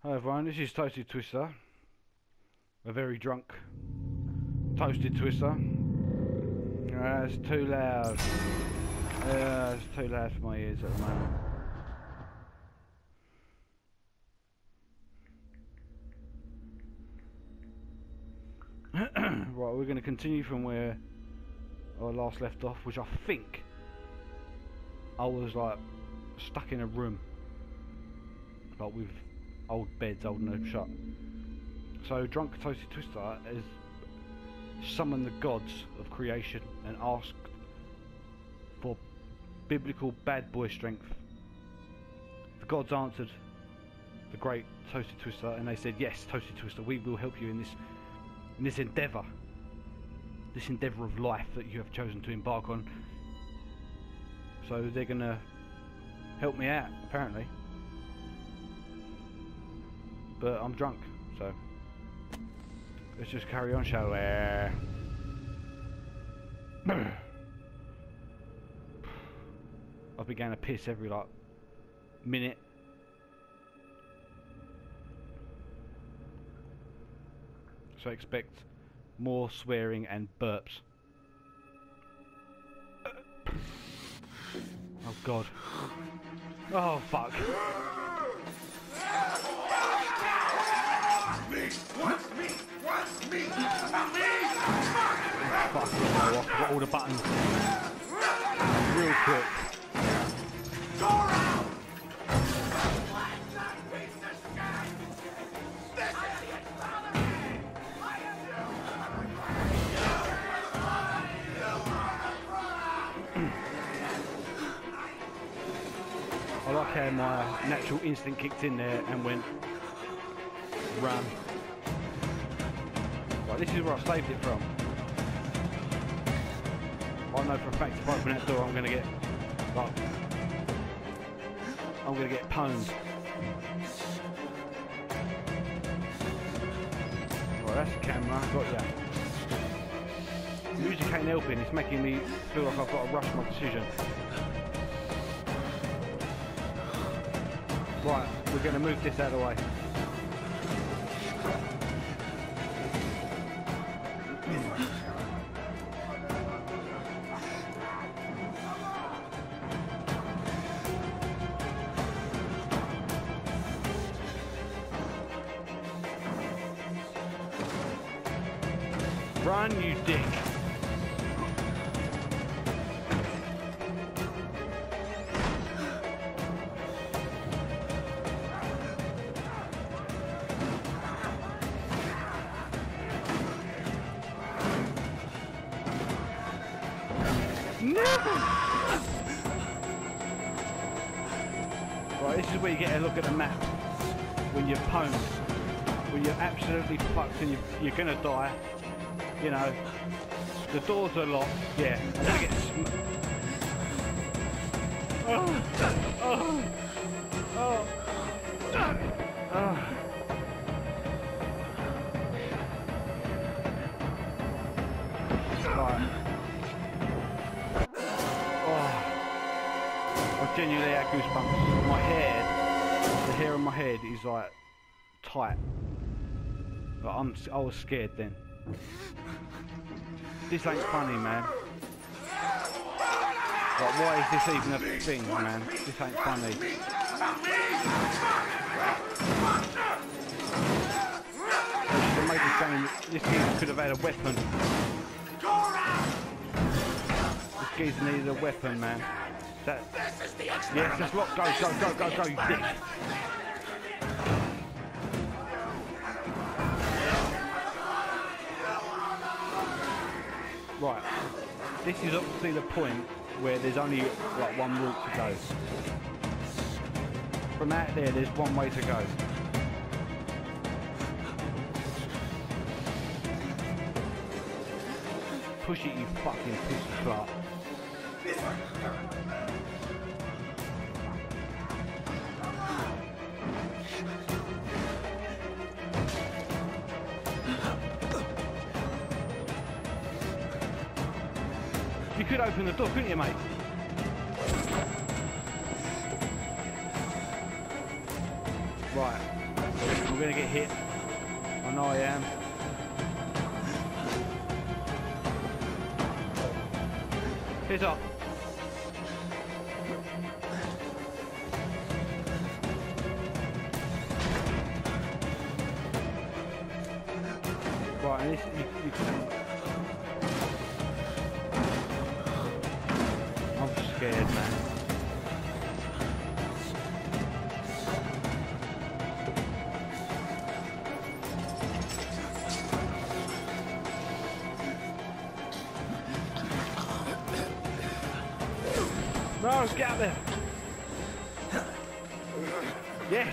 Hi everyone, this is Toasted Twister. A very drunk Toasted Twister. It's too loud. It's too loud for my ears at the moment. Right, we're going to continue from where I last left off, which I think I was like stuck in a room, like with old beds, old and shut. So Drunk Toasted Twister has summoned the gods of creation and asked for biblical bad boy strength. The gods answered the great Toasted Twister and they said, yes, Toasted Twister, we will help you in this endeavour of life that you have chosen to embark on. So they're gonna help me out, apparently. But I'm drunk, so let's just carry on, shall we? I began to piss every like minute. So expect more swearing and burps. Oh god. Oh fuck. Fucking hell, I've got all the buttons. Real quick. I like how my natural instinct kicked in there and went run. Right, this is where I saved it from. I know for a fact if I open that door I'm gonna get pwned. Right, that's the camera, got ya. Music ain't helping, it's making me feel like I've got to rush my decision. Right, we're going to move this out of the way. Run, you dick. No! Right, this is where you get a look at the map. When you're pwned. When you're absolutely fucked and you're gonna die. You know, the doors are locked. Yeah, I'm gonna get Right. I genuinely had goosebumps. My hair, the hair on my head is like tight. Like I was scared then. This ain't funny, man. Like, why is this even a thing, man? This ain't funny. They should have made this game. This geezer could have had a weapon. This geezer needed a weapon, man. Yes, just lock. Go, you dick. Right, this is obviously the point where there's only like one route to go. From out there, there's one way to go. Push it, you fucking piece of slut. You could open the door, couldn't you, mate? Right. I'm gonna get hit. I know I am. Heads up. Right, and this, you can... I'm scared, man. No, get out there! Yes!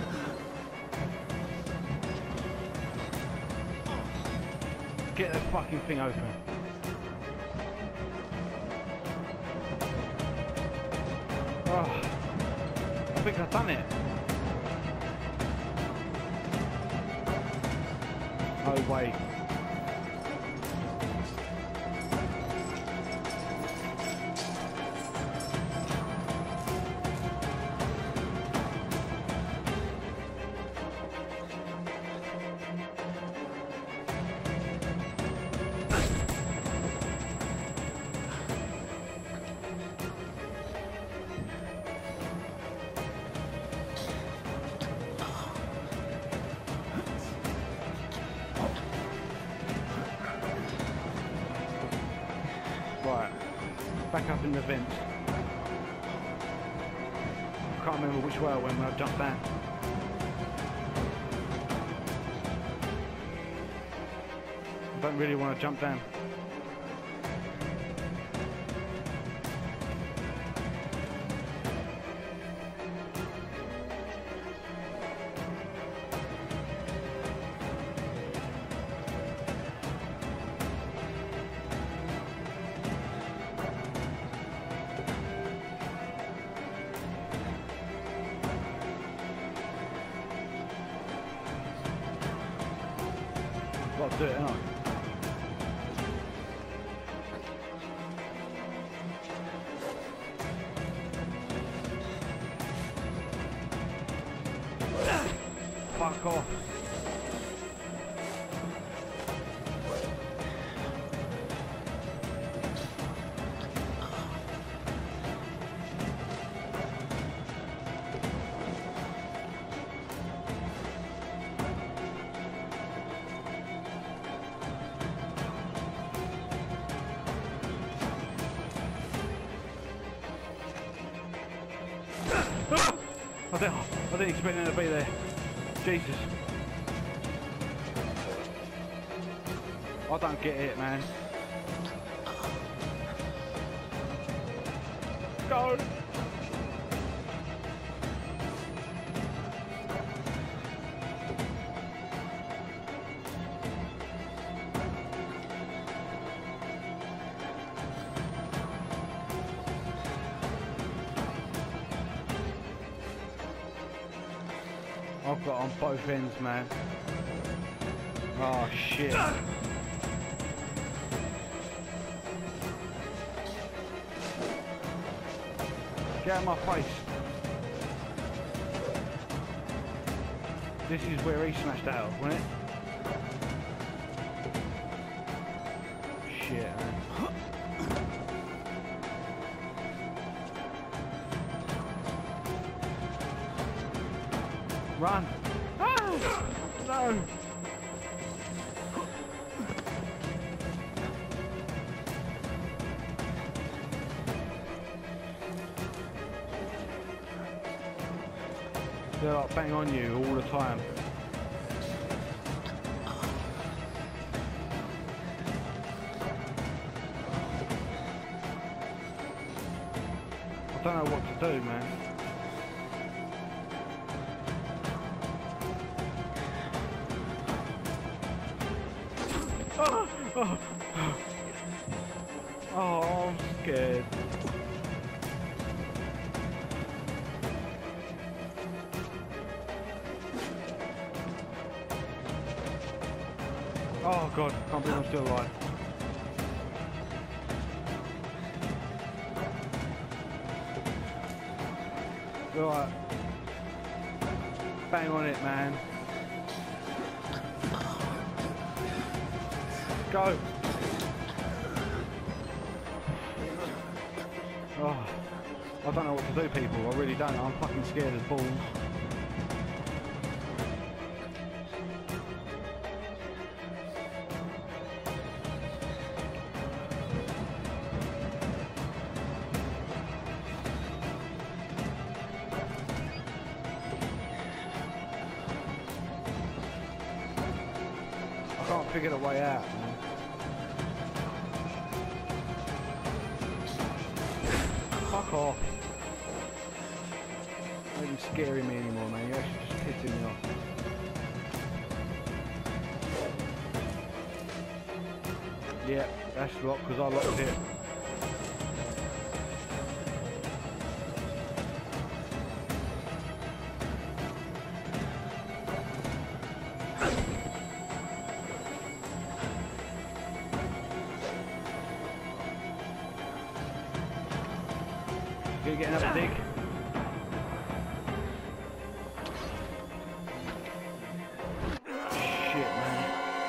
Get the fucking thing open. Oh, I think I've done it. No way. Right, back up in the vents. I can't remember which way I went when I jumped down. I don't really want to jump down. Got to do it, haven't I? Fuck off. I didn't expect them to be there. Jesus. I don't get it, man. Go! I've got on both ends, man. Oh shit. Get out of my face. This is where he smashed out, wasn't it? Shit, man. Run! Oh! No! They're like bang on you all the time. I don't know what to do, man. Oh, oh, oh, I'm scared. Oh god, can't believe I'm still alive. Right. Bang on it, man. go. Oh, I don't know what to do, people. I really don't. I'm fucking scared as balls. I can't figure the way out, man. Fuck off. Not even scaring me anymore, man. You're actually just pissing me off. Yeah, that's locked because I locked it. Gonna get another dig. Shit, man.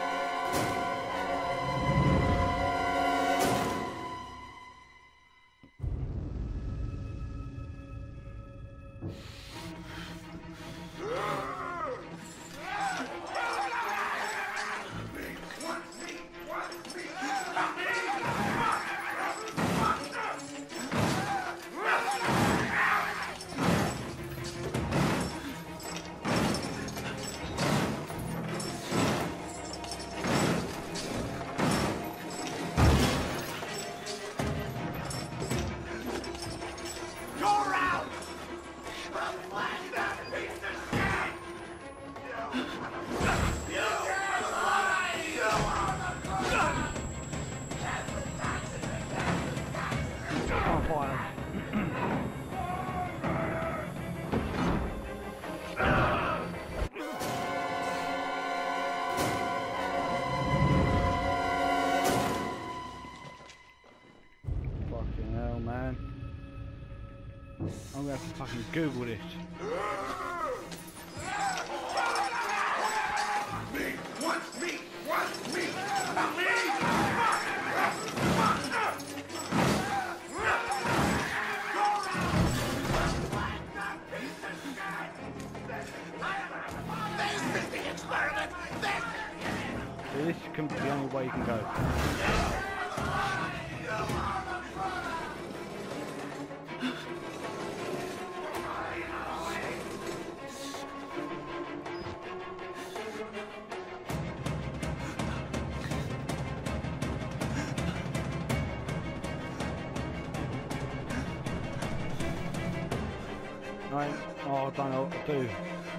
Fucking hell, man. I'm gonna have to fucking Google this. So this can be the only way you can go. Right, oh, I don't know what to do.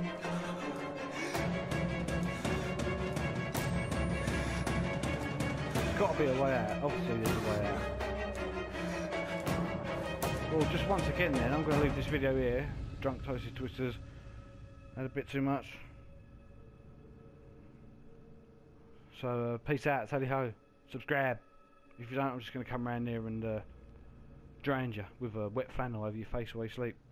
There's got to be a way out. Obviously there's a way out. Well, just once again then, I'm going to leave this video here. Drunk Toasted Twisters. Had a bit too much. So, peace out, tally ho. Subscribe. If you don't, I'm just going to come around here and drown you with a wet flannel over your face while you sleep.